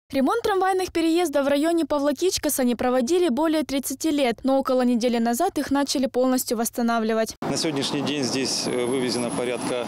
Ремонт трамвайных переездов в районе Павлакичкаса не проводили более 30 лет, но около недели назад их начали полностью восстанавливать. На сегодняшний день здесь вывезено порядка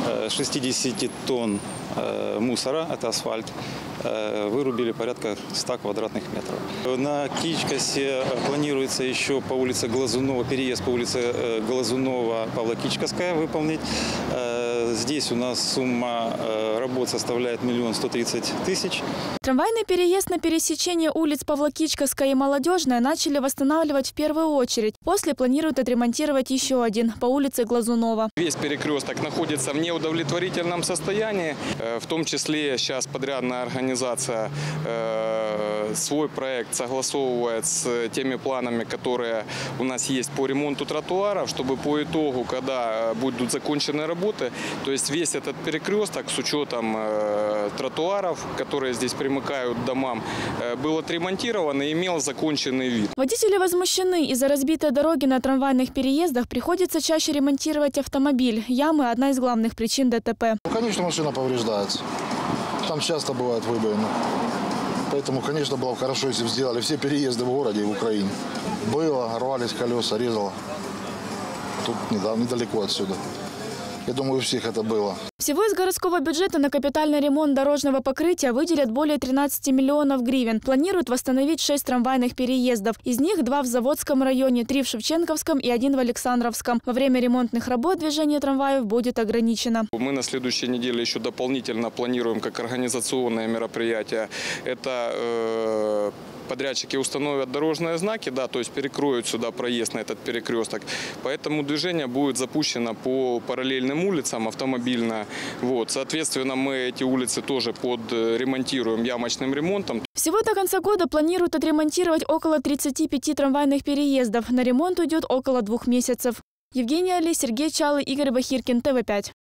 60 тонн мусора, это асфальт. Вырубили порядка 100 квадратных метров. На Кичкасе планируется еще по улице Глазунова, переезд по улице Глазунова, Павлакичкасская выполнить. Здесь у нас сумма работ составляет 1 130 000. Трамвайный переезд на пересечении улиц Павлакичкасская и Молодежная начали восстанавливать в первую очередь. После планируют отремонтировать еще один по улице Глазунова. Весь перекресток находится в неудовлетворительном состоянии. В том числе сейчас подрядная организация свой проект согласовывает с теми планами, которые у нас есть по ремонту тротуаров, чтобы по итогу, когда будут закончены работы, то есть весь этот перекресток с учетом тротуаров, которые здесь примыкают к домам, был отремонтирован и имел законченный вид. Водители возмущены. Из-за разбитой дороги на трамвайных переездах приходится чаще ремонтировать автомобиль. Ямы – одна из главных причин ДТП. Конечно, машина повреждается. Там часто бывает выбоины. Поэтому, конечно, было бы хорошо, если бы сделали все переезды в городе и в Украине. Было, рвались колеса, резало. Тут недалеко отсюда. Я думаю, у всех это было. Всего из городского бюджета на капитальный ремонт дорожного покрытия выделят более 13 миллионов гривен. Планируют восстановить 6 трамвайных переездов. Из них 2 в Заводском районе, 3 в Шевченковском и 1 в Александровском. Во время ремонтных работ движение трамваев будет ограничено. Мы на следующей неделе еще дополнительно планируем как организационное мероприятие. Это подрядчики установят дорожные знаки, да, то есть перекроют сюда проезд на этот перекресток. Поэтому движение будет запущено по параллельным улицам автомобильно. Вот. Соответственно, мы эти улицы тоже подремонтируем ямочным ремонтом. Всего до конца года планируют отремонтировать около 35 трамвайных переездов. На ремонт уйдет около 2 месяцев. Евгения Али, Сергей Чалый, Игорь Бахиркин, ТВ5.